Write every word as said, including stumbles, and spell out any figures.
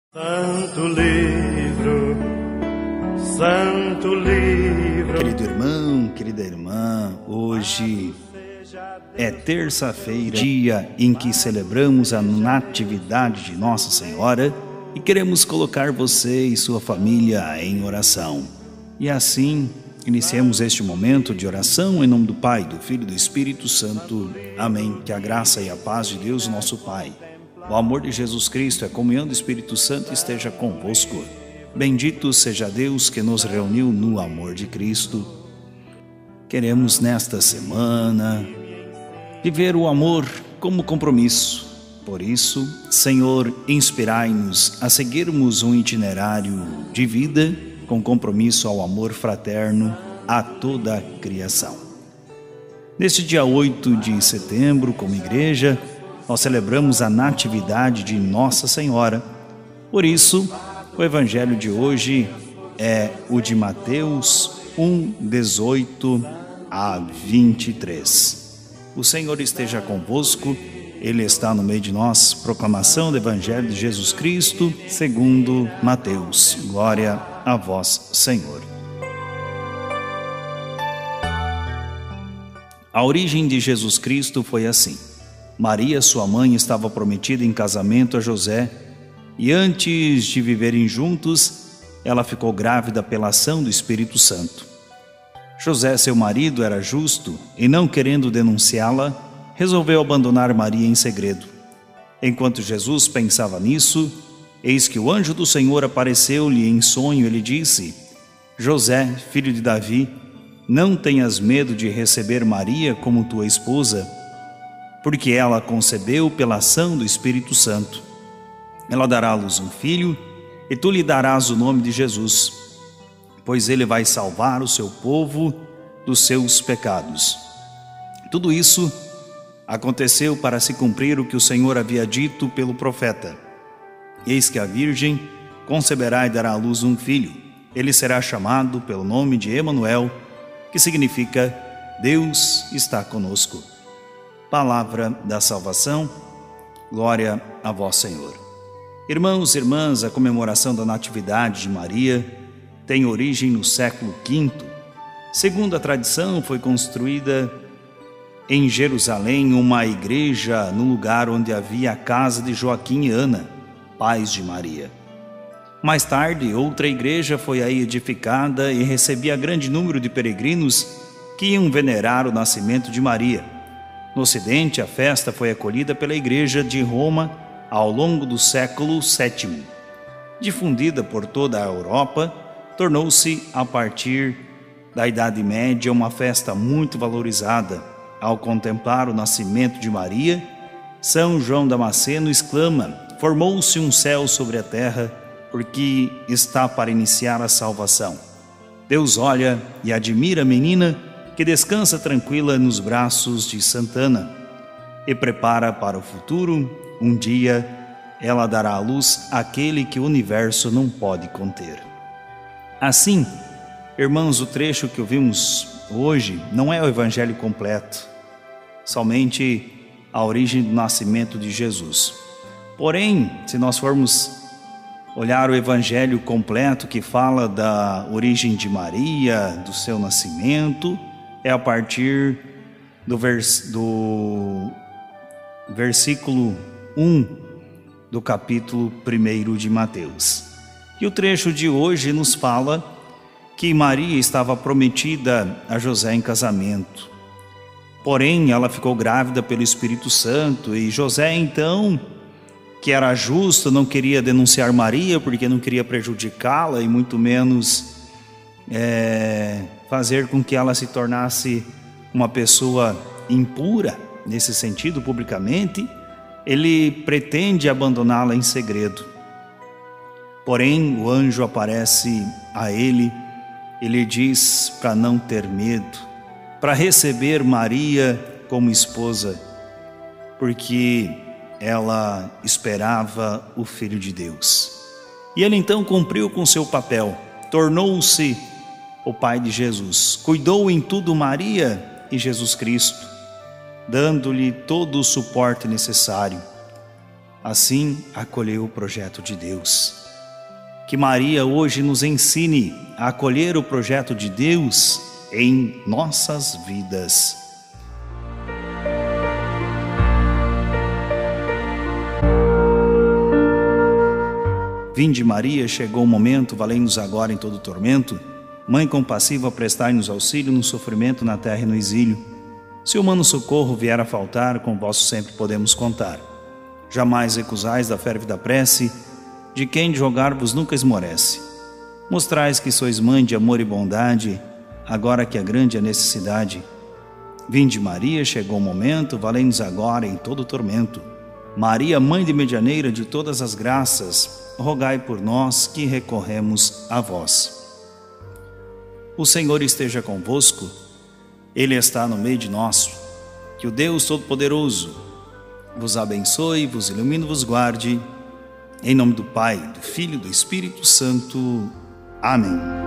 Santo livro, santo livro. Querido irmão, querida irmã, hoje é terça-feira, dia em que celebramos a natividade de Nossa Senhora e queremos colocar você e sua família em oração. E assim, iniciemos este momento de oração em nome do Pai, do Filho e do Espírito Santo. Amém. Que a graça e a paz de Deus, nosso Pai, o amor de Jesus Cristo e a comunhão do Espírito Santo esteja convosco. Bendito seja Deus que nos reuniu no amor de Cristo. Queremos nesta semana viver o amor como compromisso. Por isso, Senhor, inspirai-nos a seguirmos um itinerário de vida com compromisso ao amor fraterno a toda a criação. Neste dia oito de setembro, como igreja, nós celebramos a natividade de Nossa Senhora. Por isso, o evangelho de hoje é o de Mateus um, dezoito a vinte e três. O Senhor esteja convosco, Ele está no meio de nós. Proclamação do evangelho de Jesus Cristo, segundo Mateus. Glória a vós, Senhor. A origem de Jesus Cristo foi assim. Maria, sua mãe, estava prometida em casamento a José, e antes de viverem juntos, ela ficou grávida pela ação do Espírito Santo. José, seu marido, era justo e, não querendo denunciá-la, resolveu abandonar Maria em segredo. Enquanto Jesus pensava nisso, eis que o anjo do Senhor apareceu-lhe em sonho e lhe disse: José, filho de Davi, não tenhas medo de receber Maria como tua esposa, porque ela concebeu pela ação do Espírito Santo. Ela dará à luz um filho, e tu lhe darás o nome de Jesus, pois ele vai salvar o seu povo dos seus pecados. Tudo isso aconteceu para se cumprir o que o Senhor havia dito pelo profeta: eis que a virgem conceberá e dará à luz um filho. Ele será chamado pelo nome de Emanuel, que significa Deus está conosco. Palavra da salvação, glória a vós, Senhor. Irmãos e irmãs, a comemoração da Natividade de Maria tem origem no século quinto. Segundo a tradição, foi construída em Jerusalém uma igreja no lugar onde havia a casa de Joaquim e Ana, pais de Maria. Mais tarde, outra igreja foi aí edificada e recebia grande número de peregrinos que iam venerar o nascimento de Maria. No Ocidente, a festa foi acolhida pela Igreja de Roma ao longo do século sétimo. Difundida por toda a Europa, tornou-se, a partir da Idade Média, uma festa muito valorizada. Ao contemplar o nascimento de Maria, São João Damasceno exclama: formou-se um céu sobre a terra, porque está para iniciar a salvação. Deus olha e admira a menina que descansa tranquila nos braços de Santana e prepara para o futuro. Um dia ela dará à luz aquele que o universo não pode conter. Assim, irmãos, o trecho que ouvimos hoje não é o evangelho completo, somente a origem do nascimento de Jesus. Porém, se nós formos olhar o evangelho completo que fala da origem de Maria, do seu nascimento, é a partir do, vers, do versículo um do capítulo primeiro de Mateus. E o trecho de hoje nos fala que Maria estava prometida a José em casamento. Porém, ela ficou grávida pelo Espírito Santo, e José, então, que era justo, não queria denunciar Maria porque não queria prejudicá-la e muito menos é, fazer com que ela se tornasse uma pessoa impura, nesse sentido, publicamente. Ele pretende abandoná-la em segredo. Porém, o anjo aparece a ele, ele diz para não ter medo, para receber Maria como esposa, porque ela esperava o Filho de Deus. E ele então cumpriu com seu papel, tornou-se o pai de Jesus, cuidou em tudo Maria e Jesus Cristo, dando-lhe todo o suporte necessário. assim acolheu o projeto de Deus. Que Maria hoje nos ensine a acolher o projeto de Deus em nossas vidas. Vinde Maria, chegou o momento, valei-nos agora em todo tormento. Mãe compassiva, prestai-nos auxílio no sofrimento, na terra e no exílio. Se o humano socorro vier a faltar, com vosso sempre podemos contar. Jamais recusais da férvida prece, de quem de rogar-vos nunca esmorece. Mostrais que sois mãe de amor e bondade, agora que é grande a necessidade. Vinde Maria, chegou o momento, valei-nos agora em todo tormento. Maria, mãe de medianeira de todas as graças, rogai por nós que recorremos a vós. O Senhor esteja convosco, Ele está no meio de nós. Que o Deus Todo-Poderoso vos abençoe, vos ilumine, vos guarde. Em nome do Pai, do Filho e do Espírito Santo. Amém.